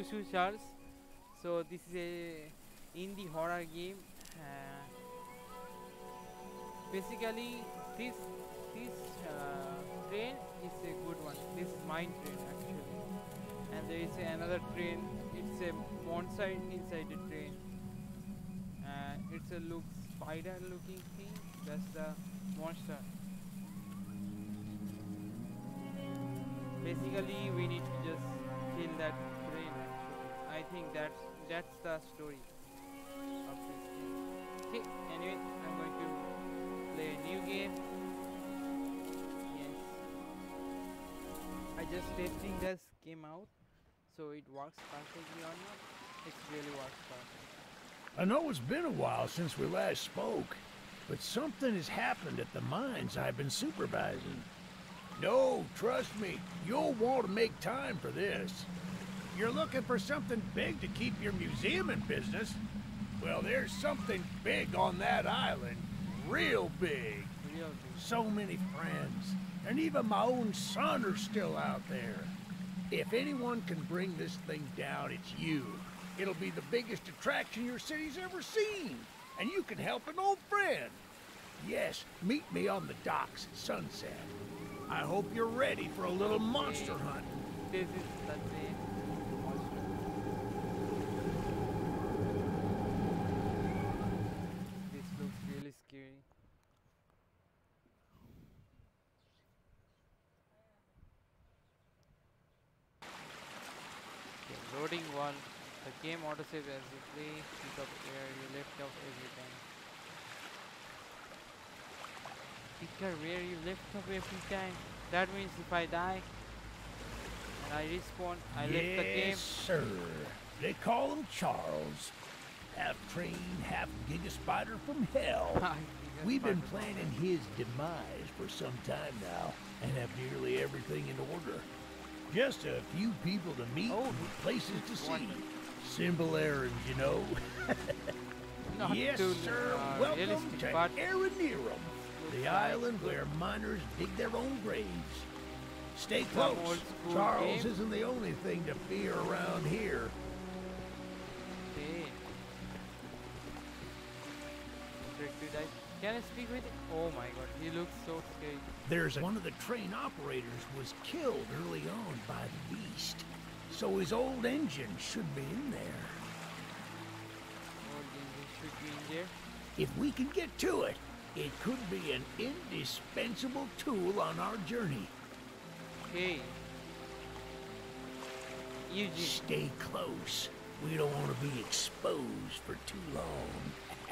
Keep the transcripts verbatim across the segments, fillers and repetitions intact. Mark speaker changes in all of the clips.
Speaker 1: Choo-Choo Charles. So this is a indie horror game. Uh, basically, this this uh, train is a good one. This is mine train actually, and there is another train. It's a monster inside the train. Uh, it's a look spider-looking thing. That's the monster. Basically, we need to just kill that train. Actually, I think that's that's the story of this game. Okay. Anyway, I'm going to play a new game. Yes. I just testing this game out, so it works perfectly or not. It really works perfectly.
Speaker 2: I know it's been a while since we last spoke, but something has happened at the mines I've been supervising. No, trust me, you'll want to make time for this. You're looking for something big to keep your museum in business? Well, there's something big on that island. Real big.
Speaker 1: Real big.
Speaker 2: So many friends. And even my own son are still out there. If anyone can bring this thing down, it's you. It'll be the biggest attraction your city's ever seen. And you can help an old friend. Yes, meet me on the docks at sunset. I hope you're ready for a little monster hunt.
Speaker 1: This is that's it. Monster. This looks really scary. Okay, loading one. The game autosave as you play. Pick up where you left off every time. Pick up where you left off every time. That means if I die and I respawn, I
Speaker 2: yes,
Speaker 1: left the game.
Speaker 2: Yes, sir. They call him Charles. Half train, half giga-spider from hell. We've been planning his demise for some time now, and have nearly everything in order. Just a few people to meet
Speaker 1: oh,
Speaker 2: and places to see.
Speaker 1: wonderful.
Speaker 2: Simple errands, you know.
Speaker 1: Not
Speaker 2: yes,
Speaker 1: too,
Speaker 2: sir.
Speaker 1: uh,
Speaker 2: Welcome to
Speaker 1: but
Speaker 2: Aranerum, the island where miners dig their own graves. Stay close. Charles
Speaker 1: game.
Speaker 2: isn't the only thing to fear around here.
Speaker 1: Okay. Can I speak with him? Oh my god, he looks so scary.
Speaker 2: There's one of the train operators was killed early on by the beast. So his old engine should be in there.
Speaker 1: Old engine should be in there.
Speaker 2: If we can get to it, it could be an indispensable tool on our journey.
Speaker 1: Okay. Eugene.
Speaker 2: Stay close. We don't want to be exposed for too long.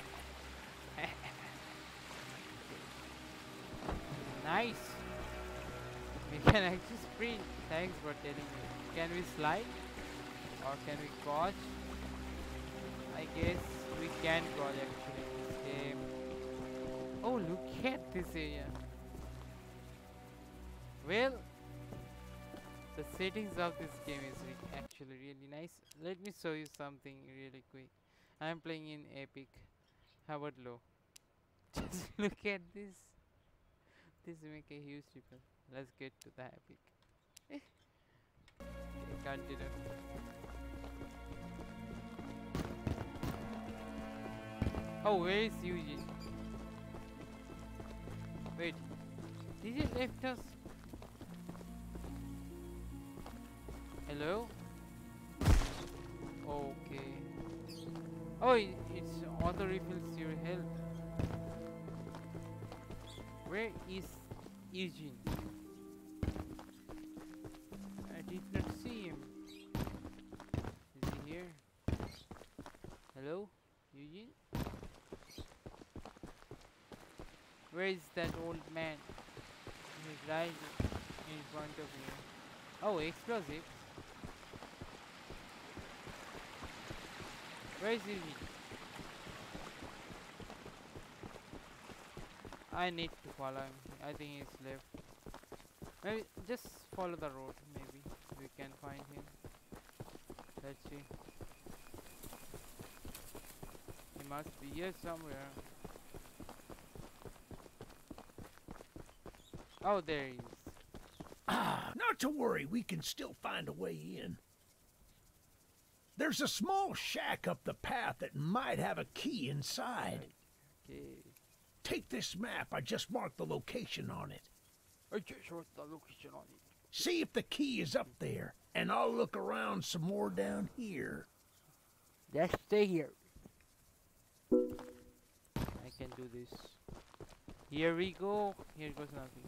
Speaker 1: Nice. We can actually sprint. Thanks for telling me. Can we slide? Or can we crouch? I guess we can crouch actually in this game. Oh, look at this area. Well, the settings of this game is re actually really nice. Let me show you something really quick. I'm playing in Epic. How about low? Just look at this. This make a huge difference. Let's get to the Epic. Okay, continue. Oh, where is Eugene? Wait, did he left us? Hello? Okay. Oh, it, it's auto refills your health. Where is Eugene? I did not see him. Is he here? Hello? Eugene? Where is that old man? He's right in front of me. Oh, explosives. Where is Eugene? I need to follow him. I think he's left. Maybe just follow the road. Maybe we can find him. Let's see. He must be here somewhere. Oh, there he is.
Speaker 2: Ah, not to worry. We can still find a way in. There's a small shack up the path that might have a key inside.
Speaker 1: Okay.
Speaker 2: Take this map. I just marked the location on it.
Speaker 1: I just wrote the location on it.
Speaker 2: See if the key is up there, and I'll look around some more down here.
Speaker 1: Let's stay here. I can do this. Here we go. Here goes nothing.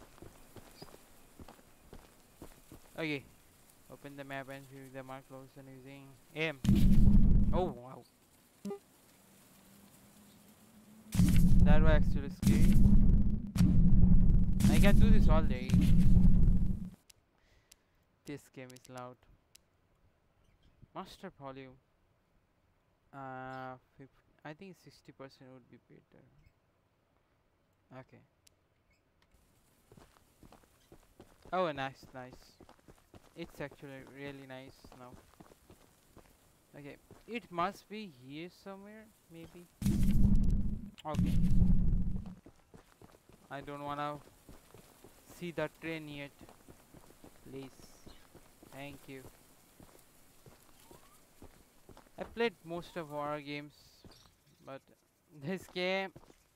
Speaker 1: Okay. Open the map and view the mark location using M. Oh wow. That was actually scary. I can do this all day. This game is loud. Master volume. Uh, I think sixty percent would be better. Okay. Oh, nice, nice. It's actually really nice now. Okay, it must be here somewhere, maybe. Okay. I don't wanna see the train yet. Please. Thank you. I played most of horror games, but this game...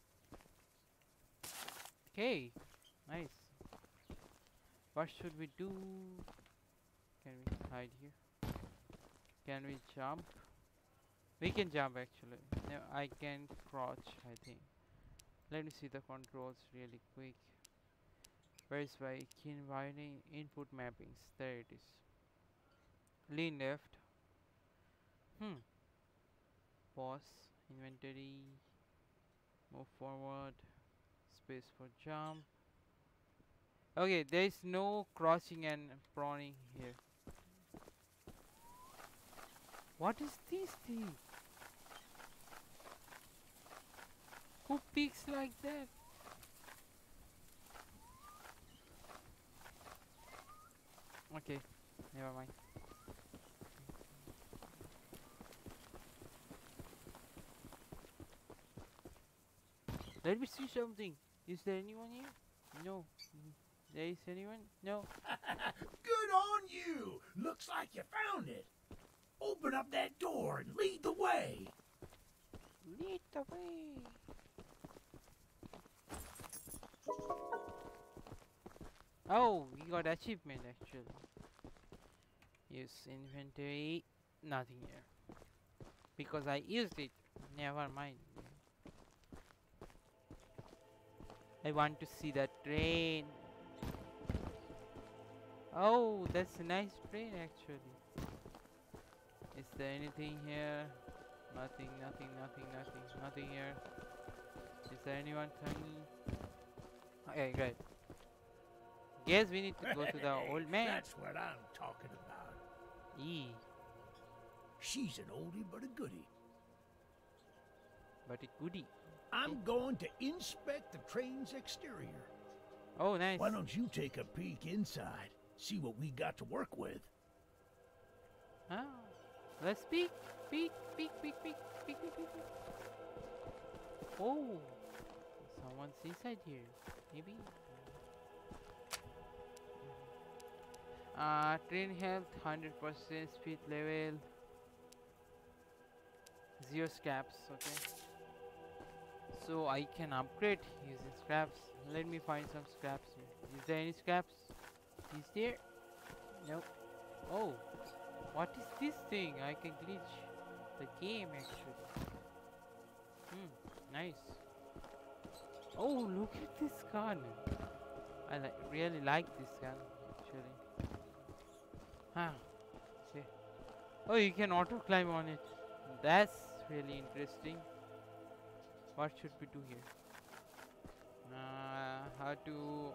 Speaker 1: Okay, nice. What should we do? Can we hide here? Can we jump? We can jump actually. No, I can crouch, I think. Let me see the controls really quick. Where is my key binding input mappings? There it is. Lean left. Hmm. Pause. Inventory. Move forward. Space for jump. Okay, there is no crouching and prawning here. What is this thing? Who peeks like that? Okay, never mind. Let me see something. Is there anyone here? No. There is anyone? No.
Speaker 2: Good on you! Looks like you found it. Open up that door and lead the way.
Speaker 1: Lead the way. Oh, we got achievement actually. Use inventory. Nothing here. Because I used it. Never mind. I want to see that train. Oh, that's a nice train actually. Is there anything here? Nothing, nothing, nothing, nothing, nothing here. Is there anyone coming? Okay, great. Guess we need to go to the old man.
Speaker 2: That's what I'm talking about.
Speaker 1: Eee.
Speaker 2: She's an oldie but a goodie.
Speaker 1: But a goodie.
Speaker 2: I'm going to inspect the train's exterior.
Speaker 1: Oh, nice.
Speaker 2: Why don't you take a peek inside? See what we got to work with.
Speaker 1: Ah, let's peek, peek, peek, peek, peek, peek, peek, peek. Oh, someone's inside here. Maybe. Uh, train health, one hundred percent speed level, zero scraps. Okay. So I can upgrade using scraps. Let me find some scraps here. Is there any scraps? Is there? Nope. Oh, what is this thing? I can glitch the game actually. Hmm, nice. Oh, look at this gun. I li really like this gun actually. Huh. Okay. Oh, you can auto climb on it. That's really interesting. What should we do here? Uh, how to...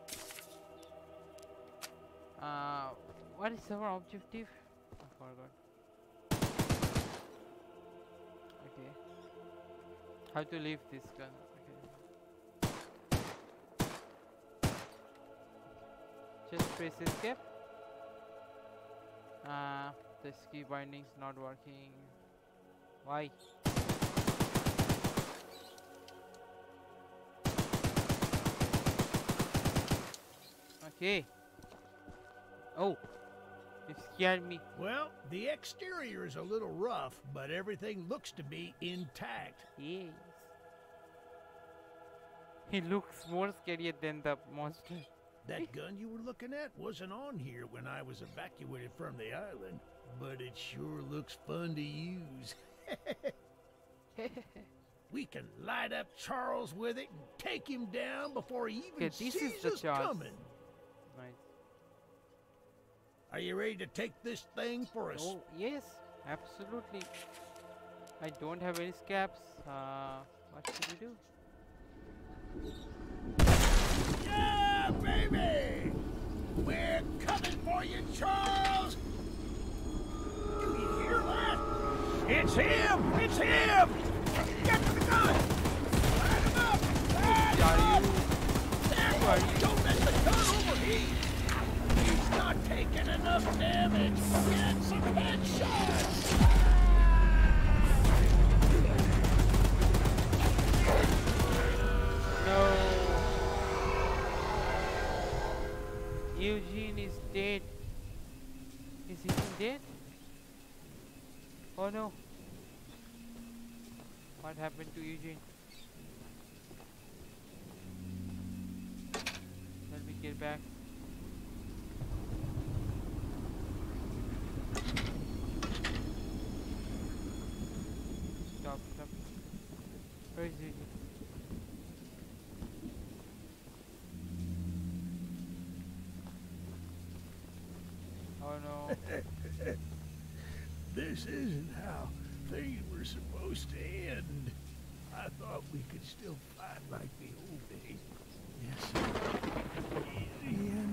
Speaker 1: Uh, what is our objective? I forgot. Okay. How to leave this gun? Okay. Just press escape. Uh, the key binding's not working. Why? Okay. Oh, You scared me.
Speaker 2: Well, the exterior is a little rough, but everything looks to be intact.
Speaker 1: Yes. He looks more scarier than the monster.
Speaker 2: That gun you were looking at wasn't on here when I was evacuated from the island, but it sure looks fun to use. We can light up Charles with it and take him down before he even
Speaker 1: Okay, this
Speaker 2: sees
Speaker 1: is the
Speaker 2: us
Speaker 1: Charles.
Speaker 2: coming.
Speaker 1: Nice.
Speaker 2: Are you ready to take this thing for us?
Speaker 1: Oh, yes, absolutely. I don't have any scabs. Uh, what should we do?
Speaker 2: Yeah, baby! We're coming for you, Charles! Do you hear that? It's him! It's him! Get to the gun! Light him up! Light him up! There, don't let the gun overheat! He's not taking enough damage! Get some headshots!
Speaker 1: No! Eugene is dead. Is he dead? Oh no! What happened to Eugene? Let me get back. Stop, stop. Where is Eugene? Oh no.
Speaker 2: This isn't how things were supposed to end. I thought we could still fight like the old days. Yes. Easy in.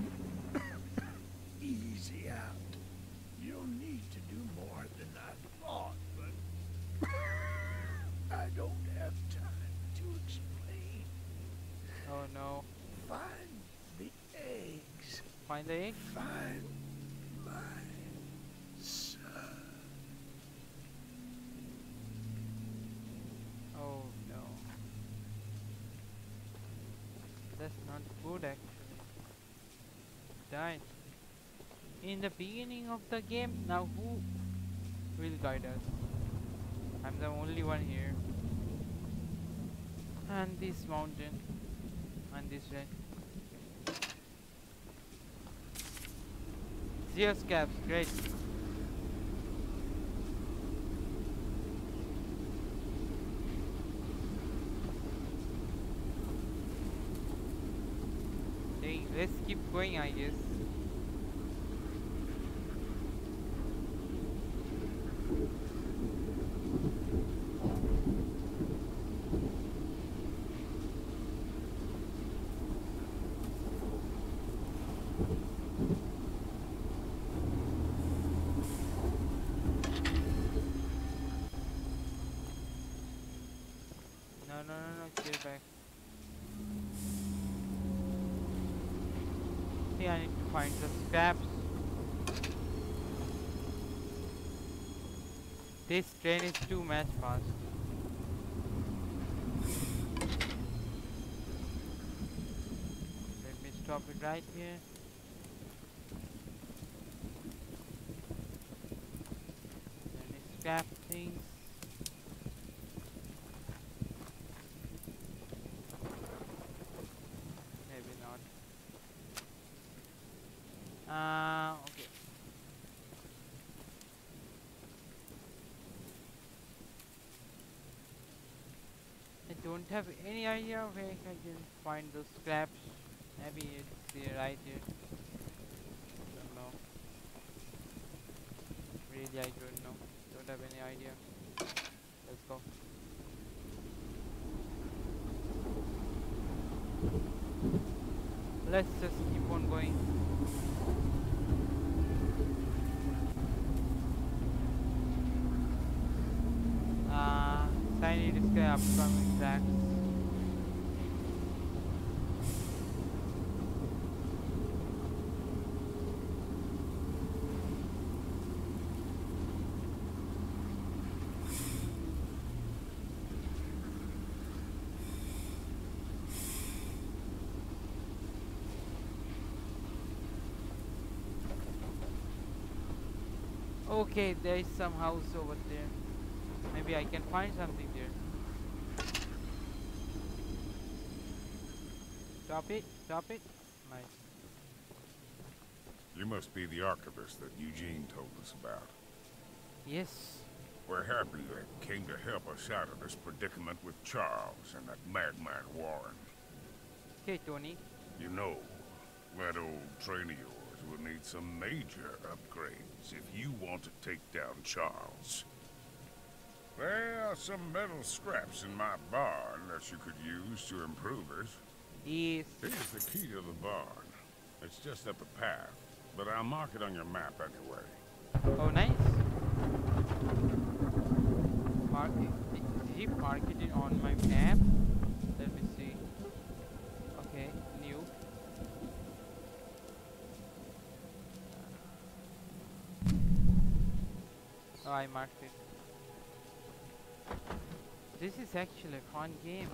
Speaker 2: Easy out. You don't need to do more than I thought, but I don't have time to explain.
Speaker 1: Oh no.
Speaker 2: Find the eggs.
Speaker 1: Find the egg?
Speaker 2: Find my son.
Speaker 1: Oh no. That's not good actually. Died. In the beginning of the game, now who will guide us? I'm the only one here. And this mountain. And this red. Zero scabs, great. Hey, let's keep going, I guess. No, no, no, no, get back. See, I need to find the scraps. This train is too much fast. Let me stop it right here. Let me scrap things. Maybe not. Uh, okay. I don't have any idea where I can find those scraps. Maybe it's here, right here. Don't know. Really, I don't know. Don't have any idea. Let's go. Let's just keep on going. Uh, Tiny display upcoming tracks. Okay, there is some house over there. Maybe I can find something there. Drop it, drop it. Nice.
Speaker 3: You must be the archivist that Eugene told us about.
Speaker 1: Yes.
Speaker 3: We're happy you came to help us out of this predicament with Charles and that madman Warren.
Speaker 1: Okay, Tony.
Speaker 3: You know, that old train of yours will need some major upgrades if you want to take down Charles. There are some metal scraps in my barn that you could use to improve it.
Speaker 1: Yes.
Speaker 3: Here's the key to the barn. It's just up a path, but I'll mark it on your map anyway.
Speaker 1: Oh, nice. Mark it. Did he mark it on my map? Let me see. Okay, new. Oh, I marked it. This is actually a fun game.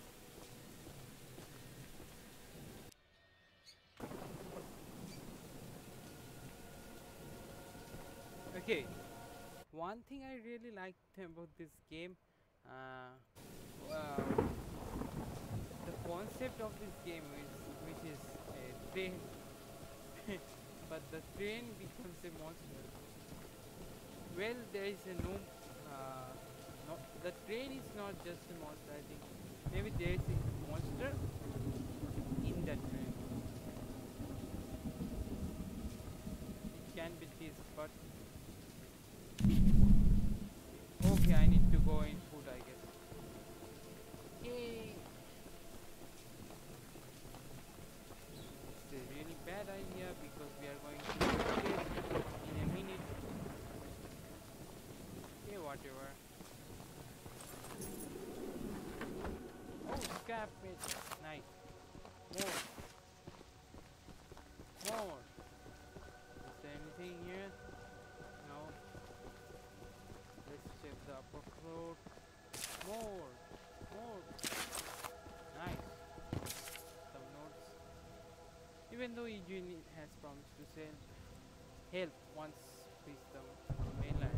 Speaker 1: Okay, one thing I really liked about this game, uh, well, the concept of this game is, which is a train, but the train becomes a monster. Well, there is a no, uh, no, the train is not just a monster. I think maybe there is a monster in that train. It can be this, but okay, I need to go in food, I guess. Yay! It's a really bad idea because we are going to escape in a minute. Okay, whatever. Oh, scrap it. Nice. More. More. Is there anything here? No. Let's check the upper floor. More. More. Nice. Some notes. Even though Eugene has promised to send help once reach the mainland.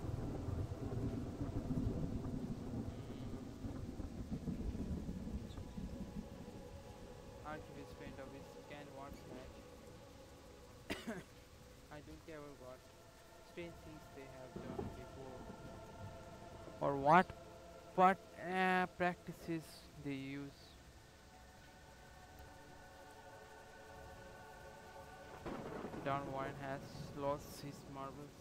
Speaker 1: Archivist friend of his can watch match. I don't care about what strange things they have done before, or what what uh, practices they use. Don Warren has lost his marbles.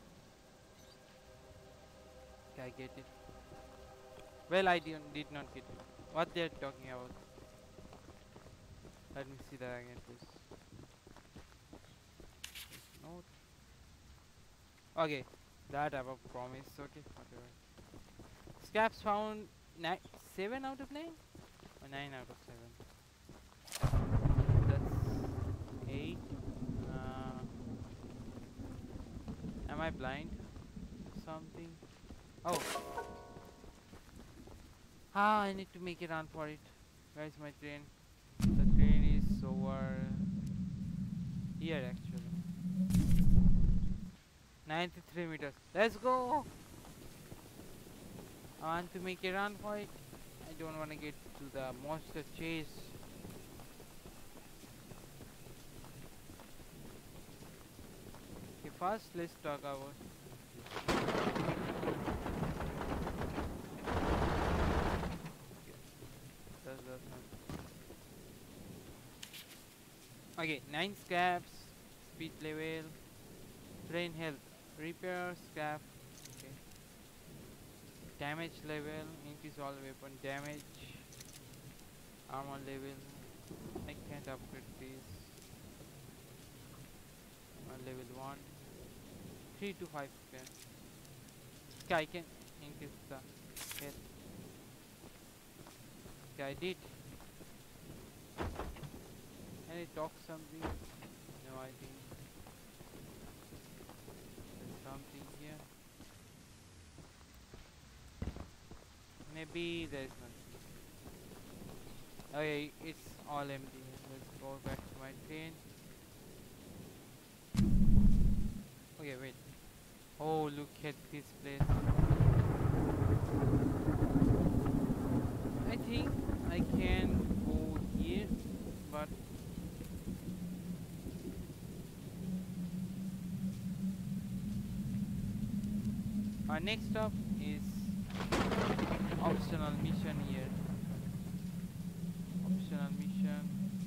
Speaker 1: Okay, I get it. Well, I didn't, did not get it. What they're talking about. Let me see that again, please. Note. Okay, that above promise. Okay, whatever. Scraps found nine, seven out of nine, or nine out of seven. That's eight. Uh, am I blind? Something. Oh. Ah, I need to make a run for it. Where is my train? The train is over here actually. ninety-three meters. Let's go! I want to make a run for it. I don't want to get to the monster chase. Okay, first let's talk about Does that not. Okay, nine scraps, speed level, train health, repair, scrap, okay. Damage level, increase all weapon damage, armor level. I can't upgrade this. Uh, level one, three to five can. Okay, I can increase the health. Okay, I did. Can I talk something? No, I think there's something here. Maybe there's nothing. Okay, it's all empty. Let's go back to my train. Okay, wait. at this place. I think I can go here, but our next stop is optional mission here. Optional mission,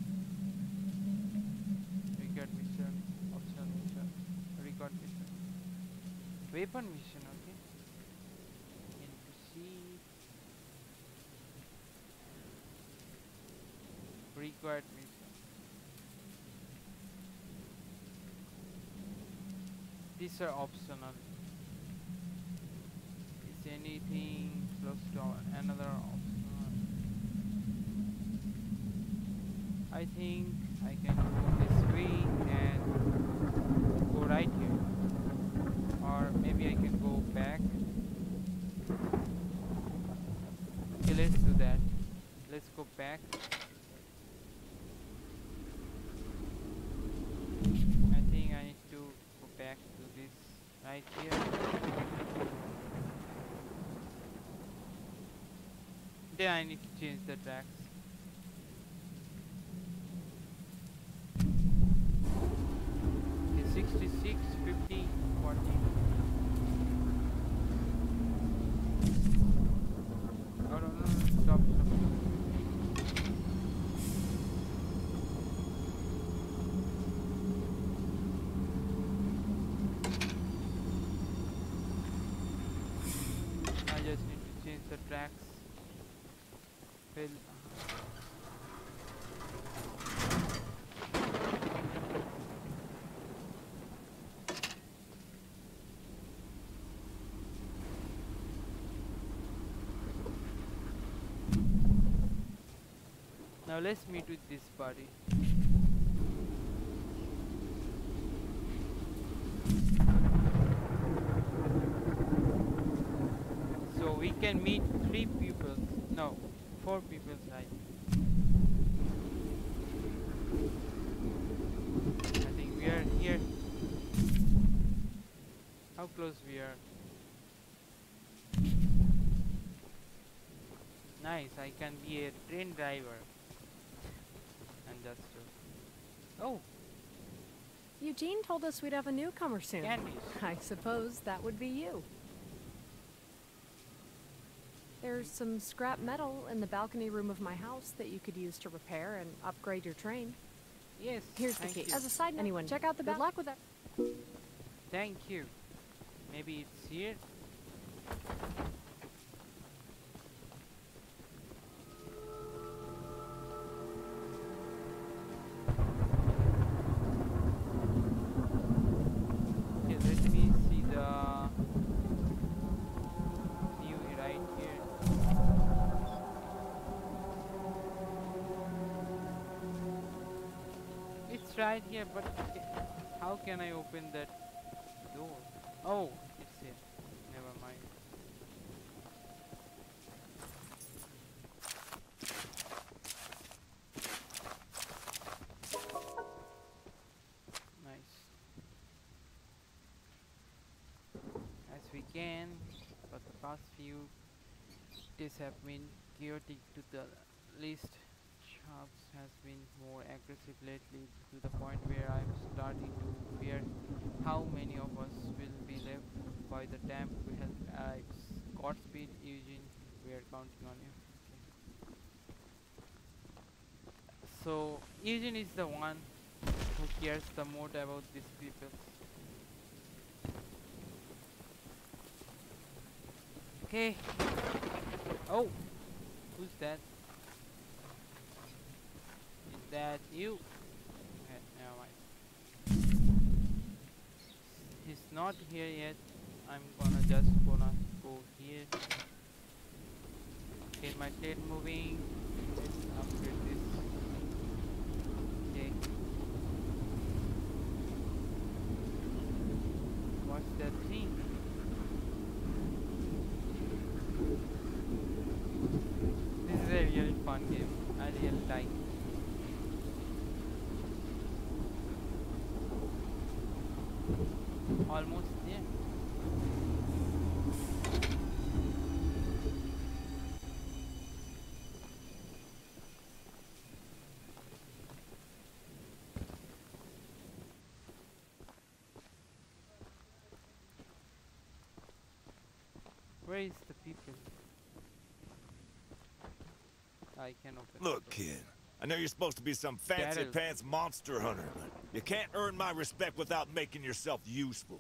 Speaker 1: record mission, optional mission, record mission, weapon mission. Okay, N P C, required mission. These are optional. Is anything close to another optional? I think I can go this way and go right here, or maybe I can go back. Okay, let's do that. Let's go back. I think I need to go back to this right here. Then I need to change the tracks. Okay, sixty-six, fifty, forty. Oh no, no, no, stop, stop. I just need to change the tracks. Well, now let's meet with this party. So we can meet three people. No, four people, right? I think we are here. How close we are? Nice, I can be a train driver. And that's true. Oh,
Speaker 4: Eugene told us we'd have a newcomer soon.
Speaker 1: candies.
Speaker 4: I suppose that would be you. There's some scrap metal in the balcony room of my house that you could use to repair and upgrade your train.
Speaker 1: Yes.
Speaker 4: Here's the
Speaker 1: thank
Speaker 4: key.
Speaker 1: you.
Speaker 4: As a side note, anyone check out the good luck with that.
Speaker 1: Thank you. Maybe it's here. Okay, let me see the view right here. It's right here, but okay, how can I open that door? Oh, it's here. Never mind. Nice. As we can, but the past few days have been chaotic to the least. Charles has been more aggressive lately to the point where I'm starting to fear how many of us will be left by the time we help arrives. Godspeed, Eugene. We are counting on you. Okay. So Eugene is the one who cares the most about these people. Okay. Oh, who's that? Is that you? Okay, never mind. He's not here yet. I'm gonna just gonna go here. Get my plate moving. Let's upgrade this. Okay. What's that thing? This is a really fun game. I really like. Almost there. I can open the
Speaker 5: Look,
Speaker 1: door.
Speaker 5: kid. I know you're supposed to be some fancy
Speaker 1: Daryl.
Speaker 5: pants monster hunter, but you can't earn my respect without making yourself useful.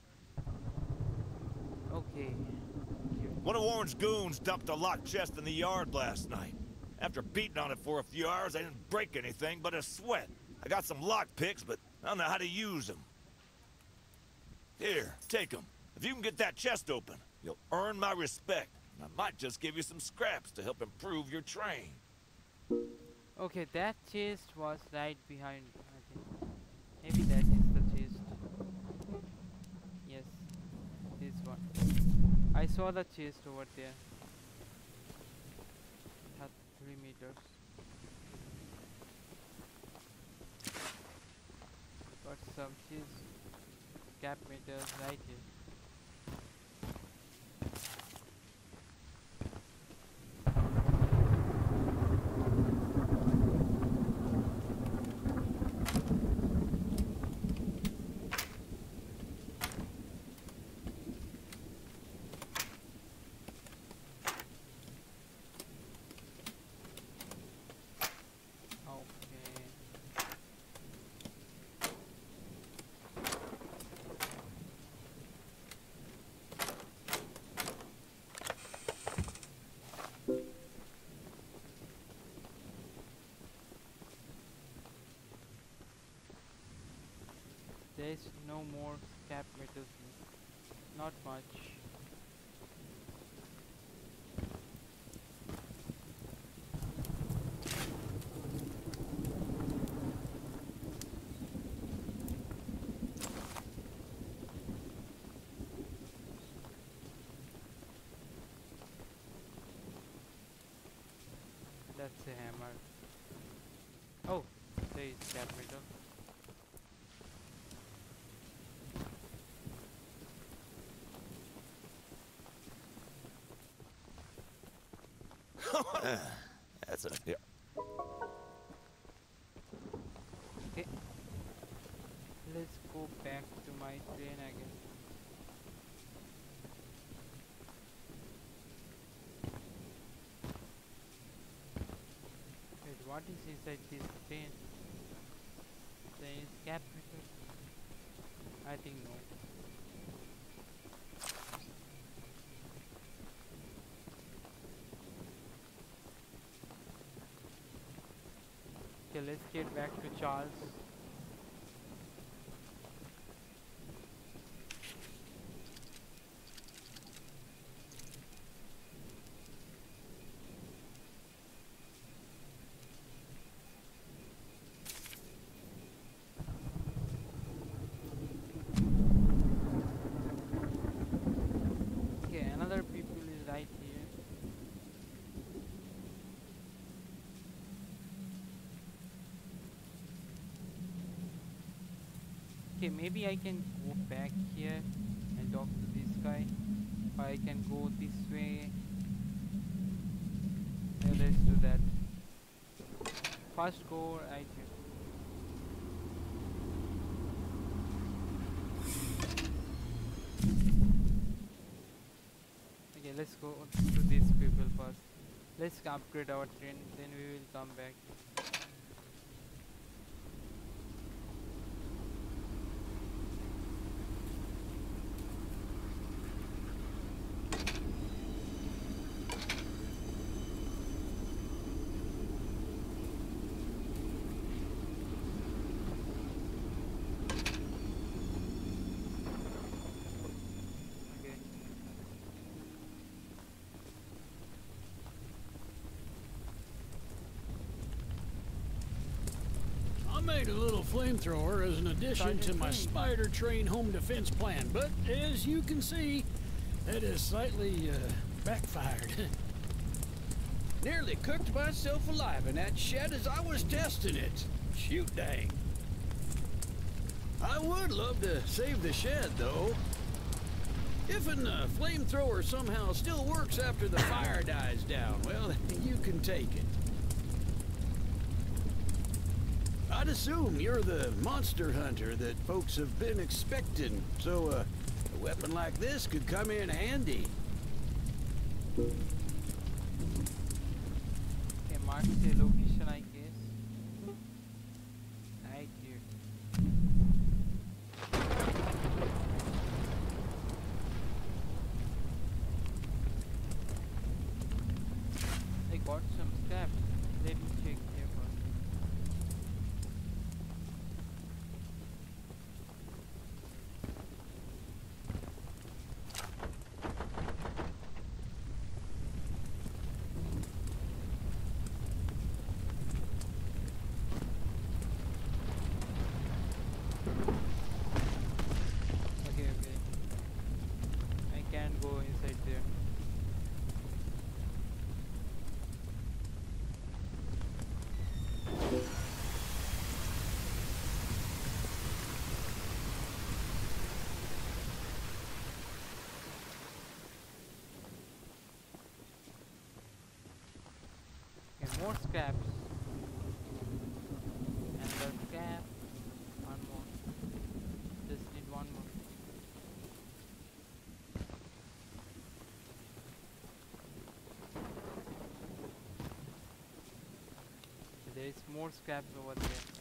Speaker 1: Okay.
Speaker 5: One of Warren's goons dumped a locked chest in the yard last night. After beating on it for a few hours, I didn't break anything but a sweat. I got some lock picks, but I don't know how to use them. Here, take them. If you can get that chest open, you'll earn my respect. And I might just give you some scraps to help improve your train.
Speaker 1: Okay, that chest was right behind, I think. Maybe that is the chest. Yes, this one. I saw the chest over there. At three meters. Got some chest. Cap meters right here. There's no more cap metals, not much. That's a hammer. Oh, there is cap metal.
Speaker 5: That's a... Yeah.
Speaker 1: Okay. Let's go back to my train again. Wait, what is inside this train? There is cap metal? I think no. Okay, let's get back to Charles. Okay, another people is right here. Okay, maybe I can go back here and talk to this guy, or I can go this way. Yeah, let's do that. First go right here. Okay, let's go to these people first. Let's upgrade our train, then we will come back. Okay.
Speaker 2: I made a little flamethrower as an addition to
Speaker 1: Sergeant
Speaker 2: my
Speaker 1: Payne.
Speaker 2: spider train home defense plan, but as you can see, it has slightly uh, backfired. Nearly cooked myself alive in that shed as I was testing it. Shoot dang. I would love to save the shed, though. If a uh, flamethrower somehow still works after the fire dies down, well, you can take it. I'd assume you're the monster hunter that folks have been expecting, so uh, a weapon like this could come in handy.
Speaker 1: Okay, mark That's the location, I guess. Right here. I got some steps. Let me check here first. Okay, okay. I can't go inside there. Okay, more scraps. Another scrap. One more. Just need one more. There is more scraps over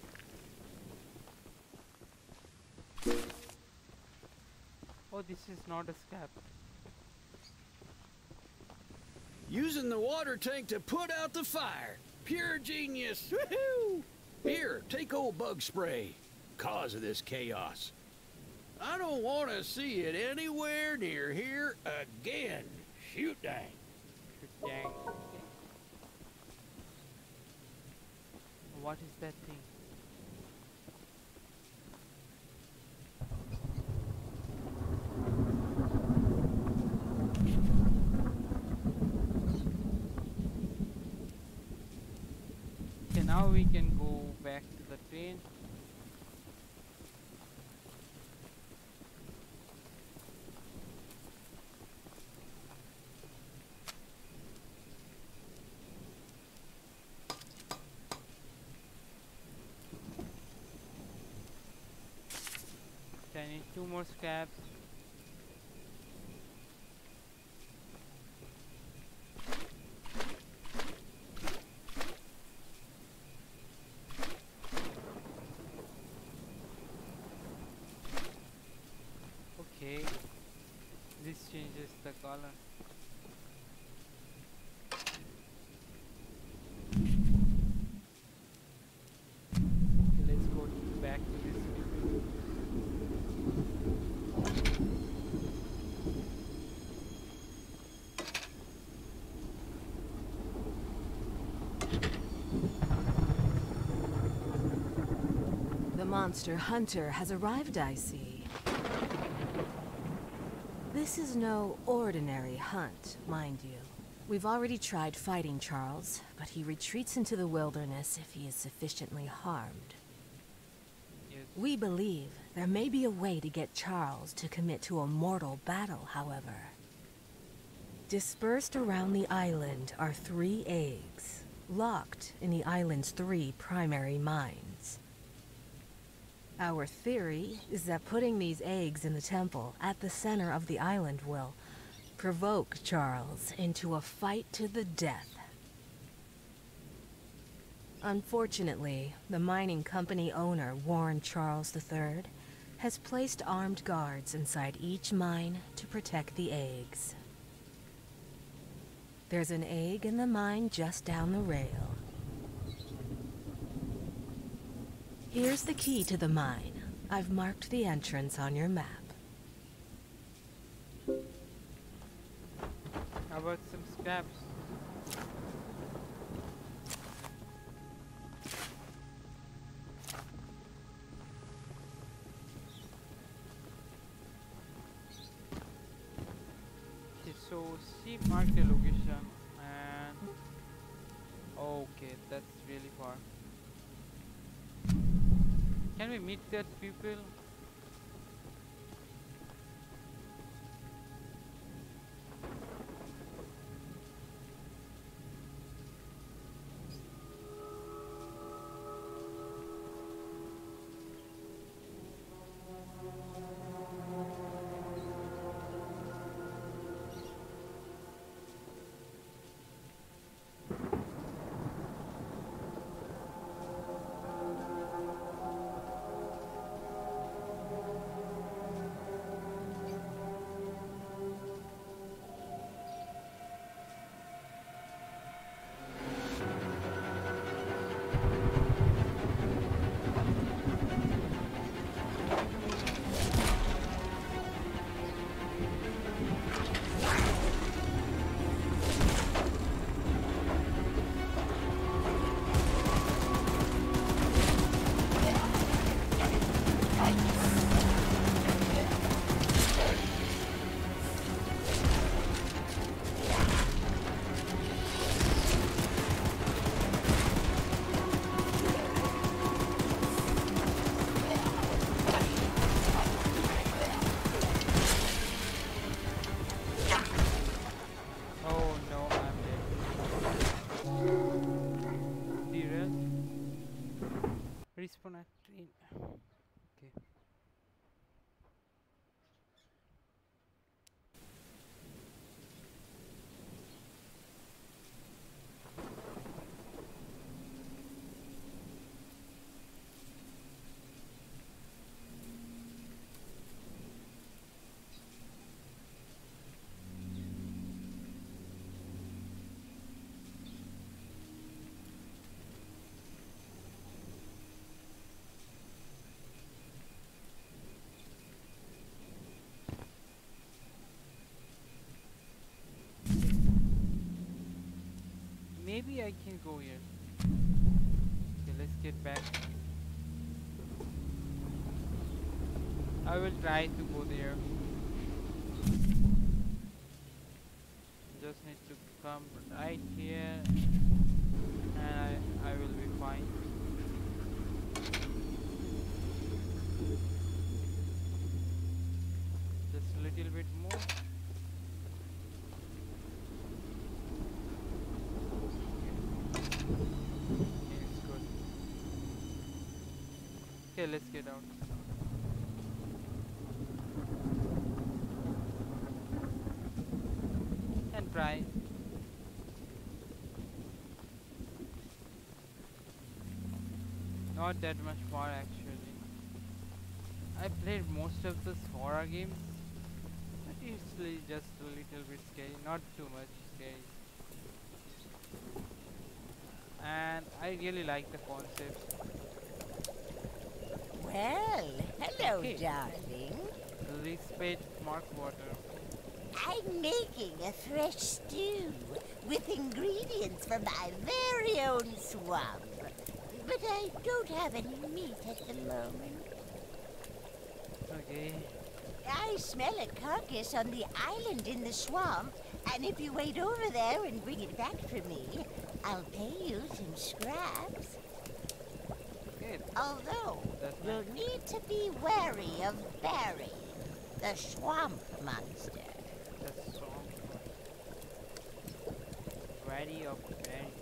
Speaker 1: there. Oh, this is not a scrap.
Speaker 2: Using the water tank to put out the fire. Pure genius. Woohoo! Here, take old bug spray. Cause of this chaos. I don't want to see it anywhere near here again. Shoot dang.
Speaker 1: Should dang. What is that thing? Okay, now we can go back to the train. I need two more scraps. Okay, this changes the color. Okay, let's go back to this video.
Speaker 6: The monster hunter has arrived, I see. This is no ordinary hunt, mind you. We've already tried fighting Charles, but he retreats into the wilderness if he is sufficiently harmed.
Speaker 1: Yes.
Speaker 6: We believe there may be a way to get Charles to commit to a mortal battle, however. Dispersed around the island are three eggs, locked in the island's three primary mines. Our theory is that putting these eggs in the temple at the center of the island will provoke Charles into a fight to the death. Unfortunately, the mining company owner, Warren Charles the third, has placed armed guards inside each mine to protect the eggs. There's an egg in the mine just down the rail. Here's the key to the mine. I've marked the entrance on your map.
Speaker 1: How about some scraps? Okay, so she marked the location and okay, that's really far. Can we meet that people? Oh no, I'm dead. Derail. Respawn at train. Okay. Maybe I can go here. Okay, let's get back. I will try to go there. Just need to come right here and I, I will be fine. Just a little bit more. Okay, it's good. Okay, let's get out. And try. Not that much far actually. I played most of the horror games, but it's li- just a little bit scary, not too much scary. And I really like the concept.
Speaker 7: Well, hello,
Speaker 1: Okay.
Speaker 7: darling.
Speaker 1: Respect Mark Water.
Speaker 7: I'm making a fresh stew with ingredients from my very own swamp. But I don't have any meat at the moment.
Speaker 1: Okay.
Speaker 7: I smell a carcass on the island in the swamp, and if you wait over there and bring it back for me, I'll pay you some scraps.
Speaker 1: Okay.
Speaker 7: Although,
Speaker 1: That's
Speaker 7: you'll
Speaker 1: nice.
Speaker 7: need to be wary of Barry, the swamp monster.
Speaker 1: That's strong. Ready of ready.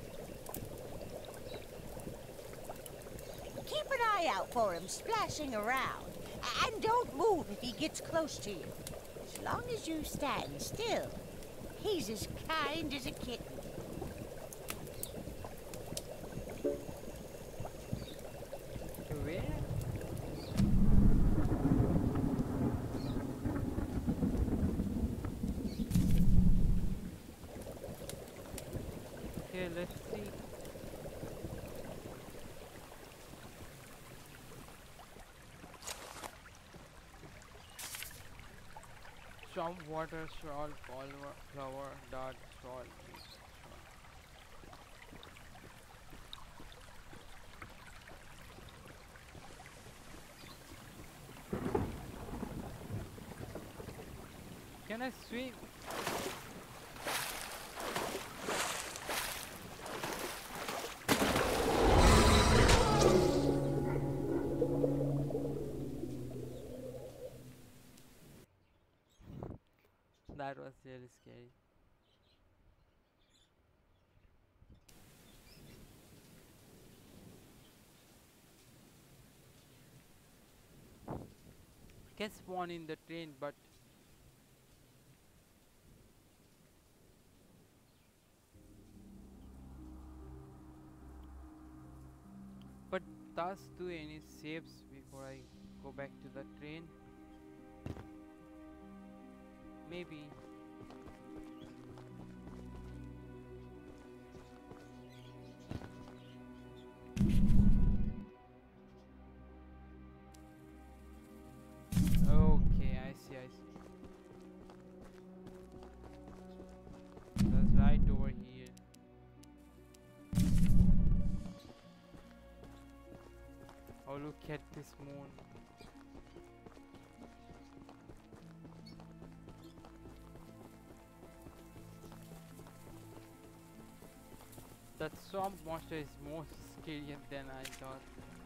Speaker 7: Keep an eye out for him splashing around, and don't move if he gets close to you. As long as you stand still, he's as kind as a kitten.
Speaker 1: To where? Okay, let's see. Swamp water, shawl, flower, flower, dot, shawl. Can I swim? That was really scary. Can spawn in the train, but but does do any saves before I go back to the train? Maybe. Okay, I see, I see. That's right over here. Oh, look at this moon. that swamp monster is more scarier than I thought.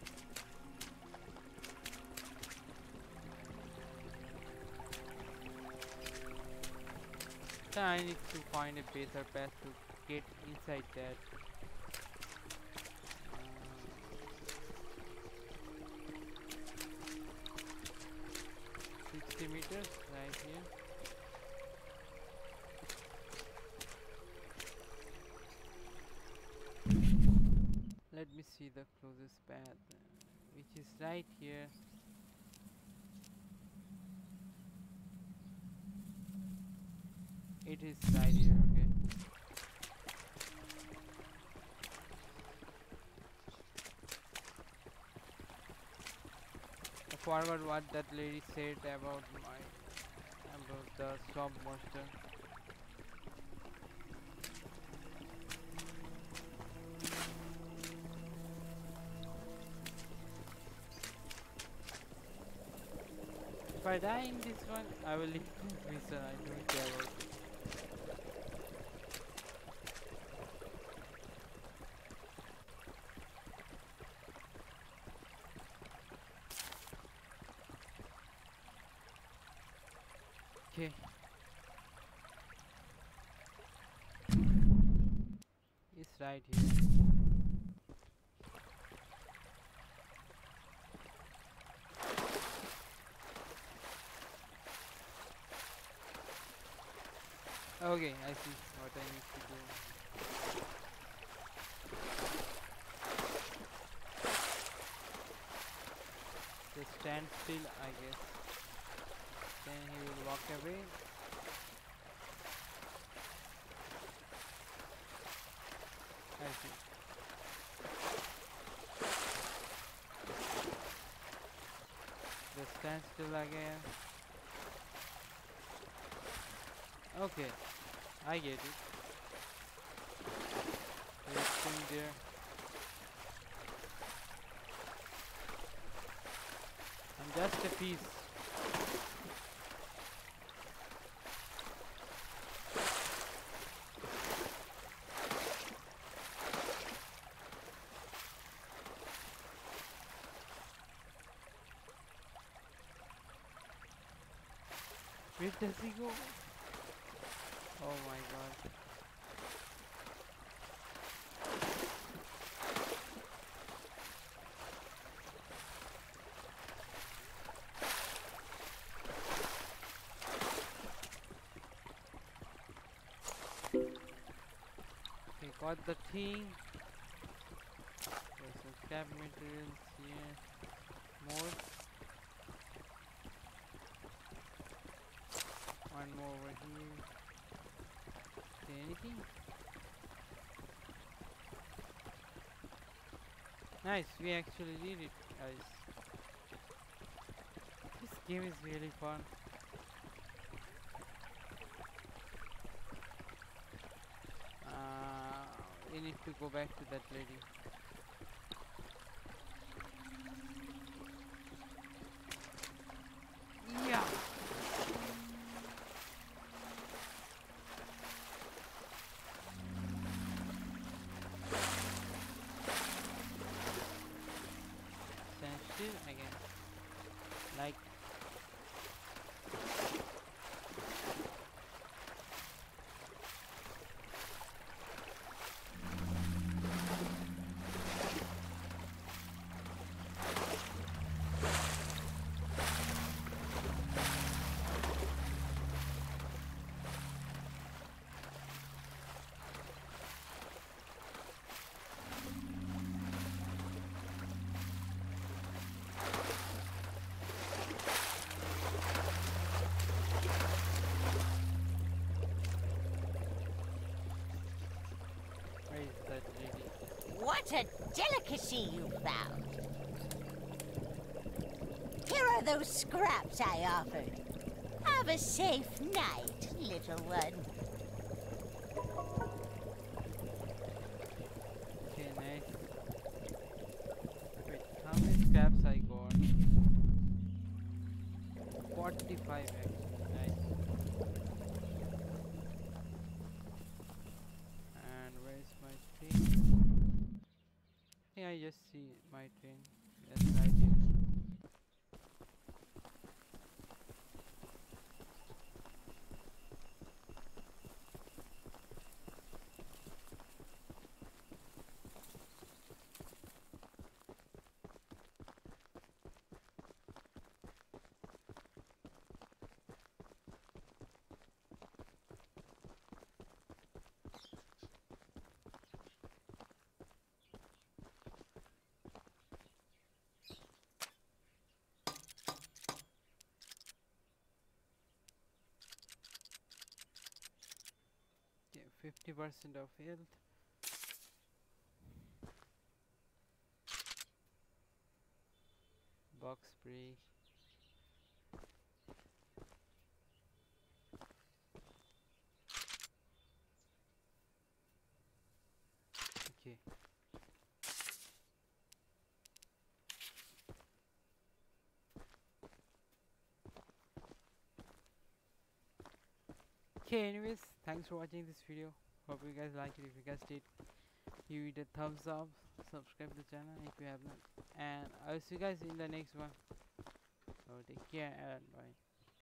Speaker 1: So I need to find a better path to get inside that. Uh, sixty meters right here. Let me see the closest path, uh, which is right here. It is right here, okay. I forgot what that lady said about my about the swamp monster. If I die in this one, I will leave this mission. I don't care about it. Okay. It's right here. Okay, I see what I need to do. Just stand still, I guess. Then he will walk away. I see. Just stand still again. Okay, I get it. There's thing there. I'm just a piece. Where does he go? Oh my god. Okay, got the thing. There's some scrap materials here. More. One more over here. See anything? Nice, we actually did it, guys. This game is really fun. Uh, we need to go back to that lady. Yeah. Stand still again. Like. Where is that lady?
Speaker 7: What a delicacy you found. Here are those scraps I offered. Have a safe night, little one.
Speaker 1: Okay, nice. Wait, how many scraps I got? forty-five actually, nice. And where is my thing? just see my train. That's right here. fifty percent of health. Box spray. Okay. Okay, anyways, thanks for watching this video. Hope you guys liked it. If you guys did, give it a thumbs up, subscribe to the channel if you have not, and I'll see you guys in the next one. So take care and bye.